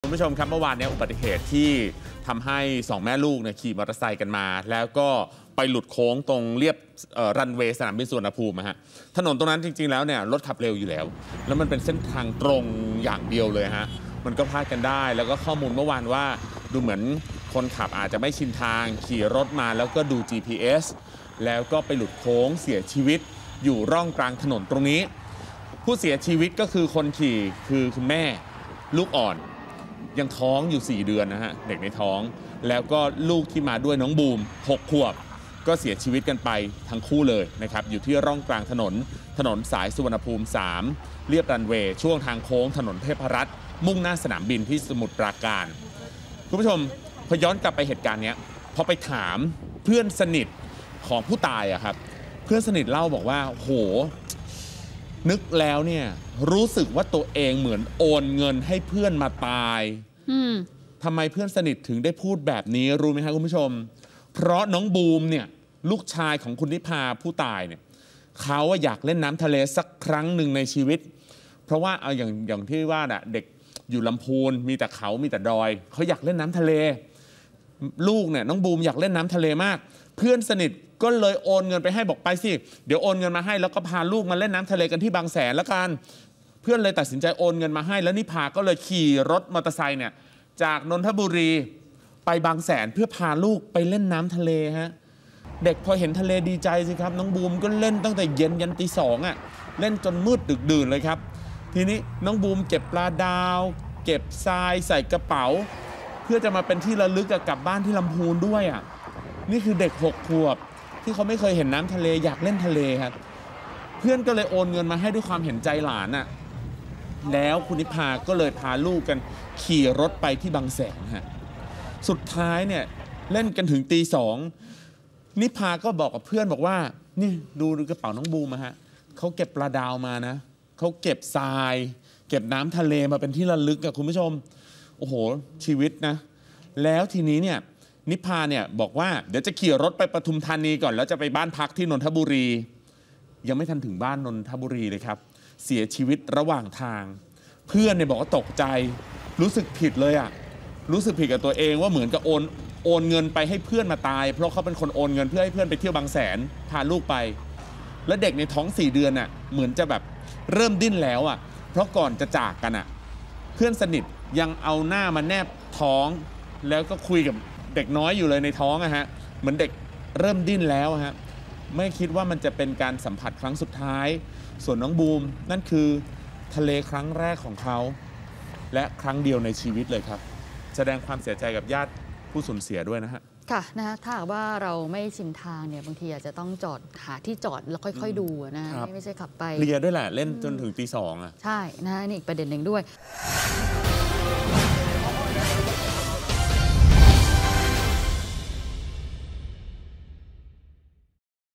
คุณผู้ชมครับเมื่อวานนี้อุบัติเหตุที่ทำให้2แม่ลูกเนี่ยขี่มอเตอร์ไซค์กันมาแล้วก็ไปหลุดโค้งตรงเรียบรันเวย์สนามบินสุวรรณภูมิฮะถนนตรงนั้นจริงๆแล้วเนี่ยรถขับเร็วอยู่แล้วมันเป็นเส้นทางตรงอย่างเดียวเลยฮะมันก็พลาดกันได้แล้วก็ข้อมูลเมื่อวานว่าดูเหมือนคนขับอาจจะไม่ชินทางขี่รถมาแล้วก็ดู GPS แล้วก็ไปหลุดโค้งเสียชีวิตอยู่ร่องกลางถนนตรงนี้ผู้เสียชีวิตก็คือคนขี่คือคุณแม่ลูกอ่อนยังท้องอยู่4เดือนนะฮะเด็กในท้องแล้วก็ลูกที่มาด้วยน้องบูม6 ขวบก็เสียชีวิตกันไปทั้งคู่เลยนะครับอยู่ที่ร่องกลางถนนสายสุวรรณภูมิ3เรียบรันเวย์ช่วงทางโค้งถนนเทพรัตน์มุ่งหน้าสนามบินที่สมุทรปราการคุณผู้ชมพอย้อนกลับไปเหตุการณ์นี้พอไปถามเพื่อนสนิทของผู้ตายอะครับเพื่อนสนิทเล่าบอกว่าโหนึกแล้วเนี่ยรู้สึกว่าตัวเองเหมือนโอนเงินให้เพื่อนมาตายทำไมเพื่อนสนิทถึงได้พูดแบบนี้รู้ไหมครับคุณผู้ชมเพราะน้องบูมเนี่ยลูกชายของคุณนิพาผู้ตายเนี่ยเขาอยากเล่นน้ำทะเลสักครั้งหนึ่งในชีวิตเพราะว่าเอาอย่างที่ว่าน่ะเด็กอยู่ลำพูนมีแต่เขามีแต่ดอยเขาอยากเล่นน้ำทะเลลูกเนี่ยน้องบูมอยากเล่นน้ำทะเลมากเพื่อนสนิทก็เลยโอนเงินไปให้บอกไปสิเดี๋ยวโอนเงินมาให้แล้วก็พาลูกมาเล่นน้ำทะเลกันที่บางแสนละกันเพื่อนเลยตัดสินใจโอนเงินมาให้แล้วนิพาก็เลยขี่รถมอเตอร์ไซค์เนี่ยจากนนทบุรีไปบางแสนเพื่อพาลูกไปเล่นน้ำทะเลฮะเด็กพอเห็นทะเลดีใจสิครับน้องบูมก็เล่นตั้งแต่เย็นยันตี 2อ่ะเล่นจนมืดดึกดื่นเลยครับทีนี้น้องบูมเก็บปลาดาวเก็บทรายใส่กระเป๋าเพื่อจะมาเป็นที่ระลึกกลับบ้านที่ลำพูนด้วยอ่ะนี่คือเด็ก6 ขวบที่เขาไม่เคยเห็นน้ำทะเลอยากเล่นทะเลครับเพื่อนก็เลยโอนเงินมาให้ด้วยความเห็นใจหลานอ่ะแล้วคุณนิพาก็เลยพาลูกกันขี่รถไปที่บางแสนฮะสุดท้ายเนี่ยเล่นกันถึงตี 2นิพาก็บอกกับเพื่อนบอกว่านี่ดูกระเป๋าน้องบูมฮะเขาเก็บปลาดาวมานะเขาเก็บทรายเก็บน้ำทะเลมาเป็นที่ระลึกกับคุณผู้ชมโอ้โหชีวิตนะแล้วทีนี้เนี่ยนิพาเนี่ยบอกว่าเดี๋ยวจะขี่รถไปปทุมธานีก่อนแล้วจะไปบ้านพักที่นนทบุรียังไม่ทันถึงบ้านนนทบุรีเลยครับเสียชีวิตระหว่างทางเพื่อนเนี่ยบอกว่าตกใจรู้สึกผิดเลยอ่ะรู้สึกผิดกับตัวเองว่าเหมือนกับโอนเงินไปให้เพื่อนมาตายเพราะเขาเป็นคนโอนเงินเพื่อให้เพื่อนไปเที่ยวบางแสนพาลูกไปและเด็กในท้อง4 เดือนอ่ะเหมือนจะแบบเริ่มดิ้นแล้วอ่ะเพราะก่อนจะจากกันอ่ะเพื่อนสนิทยังเอาหน้ามาแนบท้องแล้วก็คุยกับเด็กน้อยอยู่เลยในท้องอะฮะเหมือนเด็กเริ่มดิ้นแล้วฮะไม่คิดว่ามันจะเป็นการสัมผัสครั้งสุดท้ายส่วนน้องบูมนั่นคือทะเลครั้งแรกของเขาและครั้งเดียวในชีวิตเลยครับแสดงความเสียใจกับญาติผู้สูญเสียด้วยนะฮะค่ะนะถ้าหากว่าเราไม่ชินทางเนี่ยบางทีอาจจะต้องจอดหาที่จอดแล้วค่อยๆดูนะไม่ใช่ขับไปเลียด้วยแหละเล่นจนถึงตี 2อ่ะใช่นะนี่อีกประเด็นหนึ่งด้วย